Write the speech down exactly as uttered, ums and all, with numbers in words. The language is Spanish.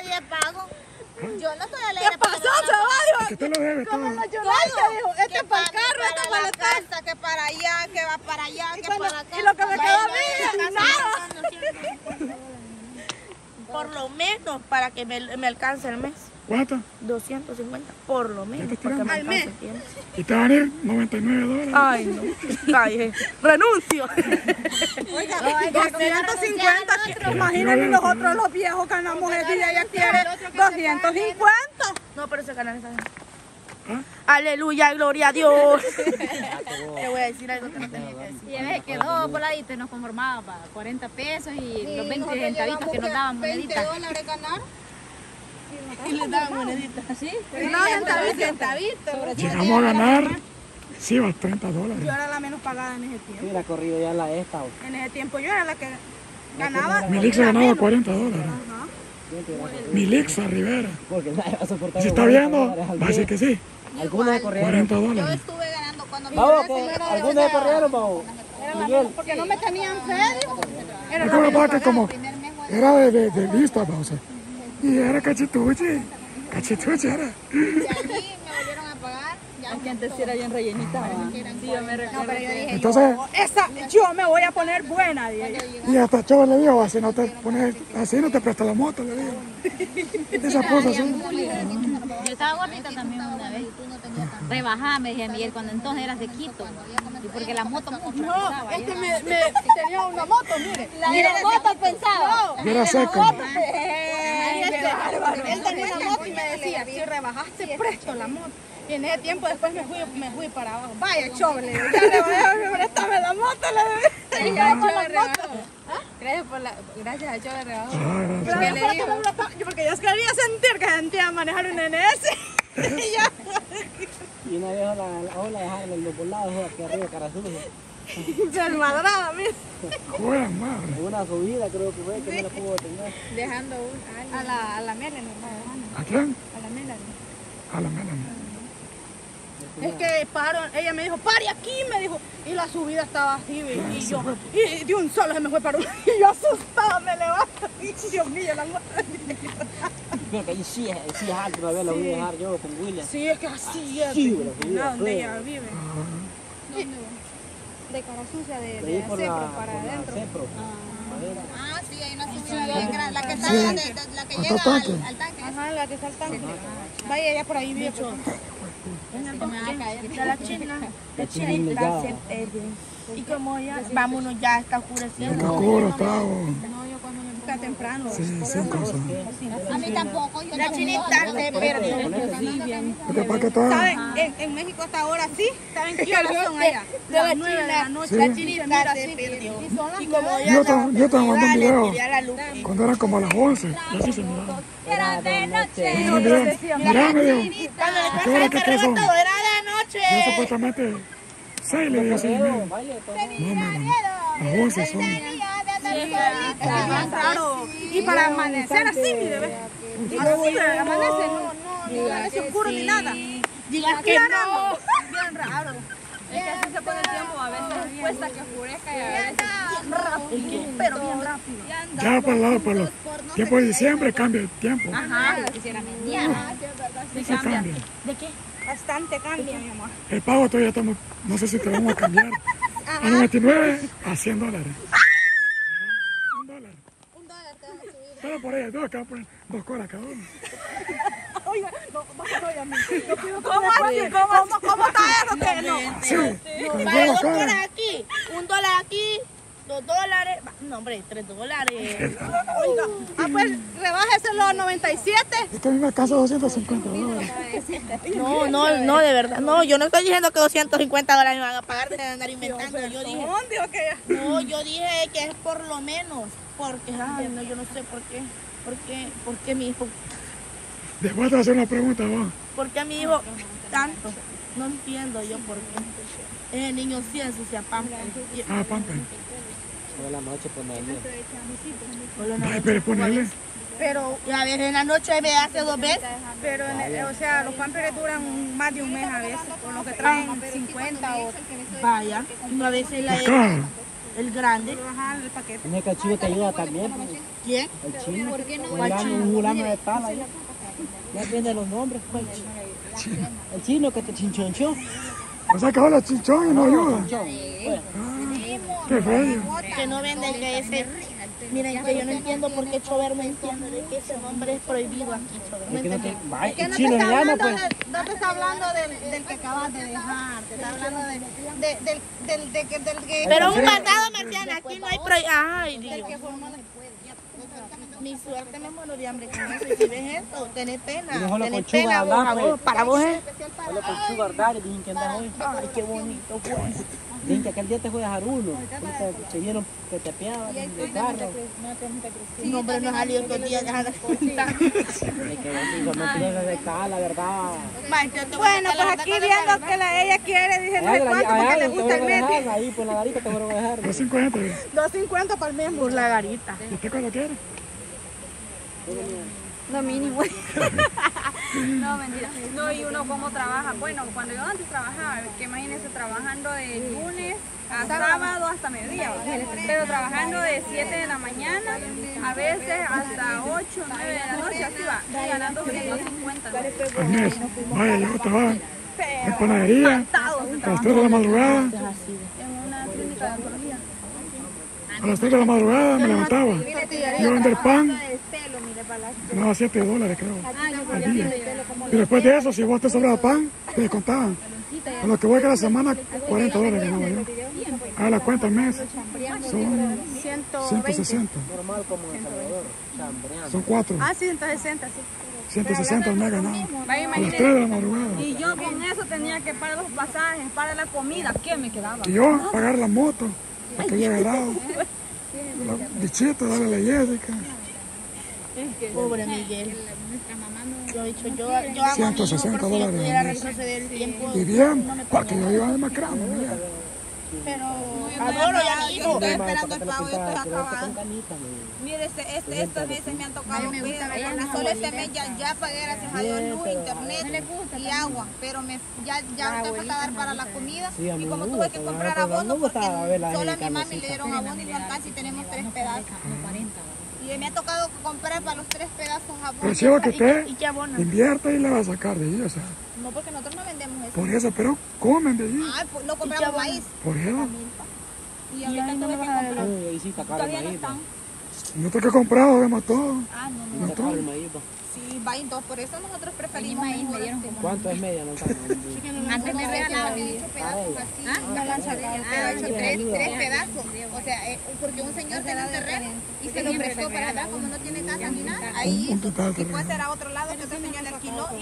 diez pagos. Yo no estoy alegre. ¿Qué pasó, chaval? Que usted lo debe todo. Como en la United, dijo, este es para el carro, este es para la casa. casa, que para allá, que va para allá, que cuando- para acá. y lo que me quedó a mí, Vaya, nada. Por lo menos para que me, me alcance el mes. ¿Cuánto? doscientos cincuenta, por lo menos. te Para que tiramos? me Al alcance mes. el tiempo. Y te van a ir noventa y nueve dólares. Ay, no. Ay, renuncio. Oiga, doscientos cincuenta. Imagínense nosotros los viejos ganamos el día y ella quiere doscientos cincuenta. No, pero ese canal está bien. ¿Ah? Aleluya, gloria a Dios. Te voy a decir algo que no tenía que decir. Y a veces quedó voladito y nos conformaba para cuarenta pesos y los veinte centavitos que nos daban moneditas. veinte dólares ganar. Y le daban moneditas. ¿Sí? No, centavitos, centavitos. Llegamos a ganar, sí, va, treinta dólares. Yo era la menos pagada en ese tiempo. Hubiera corrido ya la esta. o- En ese tiempo yo era la que ganaba. Milixa la ganaba menos. cuarenta dólares. Ajá. ¿Quién te hubiera corrido? Milixa Rivera. Porque nadie va a soportar. Si los está cuarenta viendo, dólares al va a decir día. que sí. Algunos se corrieron. cuarenta Yo dólares. estuve ganando cuando mi Vamos, primera que señora algunos se de- corrieron, vamos. Era la Miguel. menos porque no me tenían fe. Era Es la que me menos pasa que pagada. como era de, de, de vista, pausa. Y era cachituchi. Cachituchi era. De allí me volvieron a pagar. Ya Que antes era bien rellenita. Sí, yo me recuerdo. no, pero yo dije, Entonces, Esa, yo me voy a poner buena, dije yo. y hasta Chava le dijo, así no te pones, así no te presta la moto, le dijo. Esa puso así. Yo estaba gordita también una vez. Rebajada, me decía Miguel, cuando entonces eras de Quito. Y porque la moto mucho No, pesaba. es que me, me tenía una moto, mire. Y la moto pensaba. Y era seco. Ay, qué bárbaro. Él tenía una moto y me decía, si rebajaste, presto la moto. Y en ese tiempo después me fui, me fui para abajo. Vaya, choble, ya rebajé, préstame la moto, le dije. Y ya por la moto. Gracias por la, gracias a Chola Rebajo. Ah, Pero ¿Qué no, le pero dijo? que me lo pa- yo porque yo quería sentir que sentía manejar un N S. Y ya. Y una vez la, la ola dejaron en los volados aquí arriba, cara sucia. Desmadrada, mira. Joder, madre. En una subida creo que fue que no la pudo tener. Dejando un, A la, a la Melanie, ¿no? ¿A quién? A la Melanie. A la Melanie. Es que paro, ella me dijo, pare aquí, me dijo, y la subida estaba así, y, y yo, y de un solo se me fue para un, y yo asustada me levanto, y Dios mío, la moto. Creo que ahí sí es, sí es alto, una vez la voy a dejar yo con William. Sí, es que así es, Sí, la subida donde fue. ella vive. De cara sucia, de, Por ahí de por Cepro la, para por la adentro. Cepro. ah, sí, hay una subida bien grande. La que está, Sí. de- de- la que Hasta llega tanque. al, al tanque. Ajá, la que está al tanque. Vaya, ella por ahí vive. pues. Está la china. La china chinita humillada. se eh, y como ya, vámonos, ya está El oscureciendo. cocoro está, oh, Está temprano. sí, sin cosa. A mí tampoco. Yo La también chinita no- se perdió. Porque para que está, ¿Saben? En, en México hasta ahora sí. ¿Saben qué horas son allá? De la Las nueve de la china, noche. la Sí. chinita se perdió. Y son las Y como nueve. ya Yo te- yo te mandé un le video. tiré a la luz. cuando eran como a las once, y así se miraba. Era de noche. Y mira, mira, me dijo, Cuando ¿qué hora que se qué son? todo era de noche. Yo supuestamente seis le digo, seis y media. Vaya, entonces. No, menos. Las once son. Es bien raro. Y para amanecer así, mire, ve. Así, amanece, no, no, no amanece oscuro ni nada. Digas que no. Bien raro. Es que así se pone el tiempo, a veces cuesta que oscurezca y a veces... Pero bien rápido. Ya para el lado, para los tiempos de diciembre cambia el tiempo. Ajá, quisiera mendiar. Se cambia. ¿De qué? Bastante cambia, mi amor. El pago todavía estamos, no sé si te vamos a cambiar. A noventa y nueve a cien dólares. Un dólar. Un dólar te vas a subir. Pero por ahí, dos, que van a poner dos colas cada uno. Oiga, no, vaya a mí. Yo pido ¿Cómo así? ¿Cómo, cómo está eso? Que no. Sí, con Vale, dos dos colas. dólares aquí, un dólar aquí, dos dólares. No, hombre, tres dólares. Oiga, ah, pues rebájeselo a noventa y siete. Es que a mí me casa doscientos cincuenta dólares. No, no, no, de verdad. No, yo no estoy diciendo que doscientos cincuenta dólares me van a pagar de andar inventando. Yo dije, ¿Dónde o qué? no, yo dije que es por lo menos. Porque, ay, no, yo no sé por qué. ¿Por qué? ¿Por qué mi hijo? Después te voy a hacer una pregunta vos. ¿Por qué mi hijo tanto? No entiendo yo por qué. El niño sí ensucia pampa. Ah, pampa. Toda la noche ponerle. Ay, pero ponele. Pero, Y a veces en la noche me hace dos veces. pero, en el- o sea, los pampers duran más de un mes a veces, con lo que traen cincuenta o... Vaya, a veces la Acá, El grande. Ajá, el paquete. En el que el chino te ayuda también. Pues. ¿Quién? El chino. ¿Por qué no? Un fulano, un fulano de tal ahí. Ya aprende los nombres, pues. El chino que te chinchonchó. O sea que ahora chinchón y no ayuda. Chinchón. Pues. Qué feo. Que no vende que ese. Miren, que yo no entiendo por qué Chover no entiende de que ese nombre es prohibido aquí, Chover. No Es que no te... entiendo. Vaya, Es que el no te chino está le llama, hablando, pues. de- no te está hablando del, del que acabas de dejar, te está hablando de, de- del, del, de que- del que... Pero un mandado, Marciana, aquí no hay prohibido. Ay, Dios. que formó la- Mi suerte me muero de hambre con eso. Y si ves esto, tenés pena. Y no solo Tenés con chuga pena vos, hablar, a pues. vos. Para vos es. Solo con Sugar Daddy, dicen que andas hoy. Ay, qué bonito, pues. Dicen que aquel día te fue a dejar uno. Ahorita se vieron que te peaban de carro. No, hombre, no ha salido estos días, deja de contar. Es que no mentiras de acá, la verdad. Bueno, pues aquí viendo que la, ella quiere, dice no sé Allá, cuánto allá, porque le te gusta el fueron a medio. dejar, ahí por la garita te fueron a dejar. dos cincuenta. ¿Y dos cincuenta para el mismo. Por la garita. usted cuánto quiere? Lo mínimo. No, mentira. No, y uno cómo trabaja. Bueno, cuando yo antes trabajaba, que imagínense trabajando de lunes a sábado hasta mediodía. Pero trabajando de siete de la mañana, a veces hasta ocho, nueve de la noche, así va. Y ganando ciento cincuenta. Al mes. Vaya, yo trabajo en panadería a las tres de la madrugada. En una clínica de odontología. A las tres de la madrugada me levantaba. Iba a vender pan. Ganaba siete dólares, creo, al día. Y después de eso, si vos te sobraba pan, te descontaban. A lo que voy que la semana, cuarenta dólares ganaba yo. Haga la cuenta al mes. Son ciento sesenta. Normal como en El Salvador, chambreando. Son cuatro. Ah, sí, ciento sesenta, sí. ciento sesenta al mes ganaba. Vaya, A las tres de la madrugada. Y yo con eso tenía que pagar los pasajes, pagar la comida. ¿Qué me quedaba? Y yo pagar la moto, la que había agarrado. La bichita, darle a la Jessica. Pobre Miguel. Yo he dicho, yo, yo hago ciento mi hijo sesenta por si yo dólares pudiera al mes. retroceder el tiempo. Y bien, porque yo iba demacrando. mira. Pero adoro ya a mi hijo. Estoy esperando el pago, yo estoy acabada. Con canitas, me- Mire, este, este, estos meses me han tocado pesos. Solo este mes ya, ya pagué, gracias a Dios, luz, internet y agua. Pero me, ya, ya me falta dar para la comida. Sí, a mí Y como me tuve gusta, que me comprar gusta, me abono, porque gusta ver la solo a mi gente mami le carnecita. dieron abono y no alcanza y tenemos tres pedazos. Y me ha tocado comprar para los tres pedazos abono. Pero si que usted ¿Y qué abona? invierta y le va a sacar de ahí, o sea. No, porque nosotros no vendemos eso. Por eso, pero comen de allí. Ay, pues no compramos maíz. Por eso. Y ahorita tuve que comprar. Uy, ahí sí está caro el Todavía no maíz. están. Nosotros que compramos, vemos todo. Ah, no, no. Está caro el maíz. pa. Sí, va y dos. Por eso nosotros preferimos maíz mejor me dieron este. ¿Cuánto es media lanzana? Antes me regalaban. Me he hecho pedazos así. ¿Ah? Una lanza de Ah, he hecho tres, tres pedazos. O sea, eh, porque un señor tenía un terreno y se lo prestó para acá, como no tiene casa ni nada. Ahí Un hizo. total Y terreno. puede ser a otro lado que otro señor le alquiló.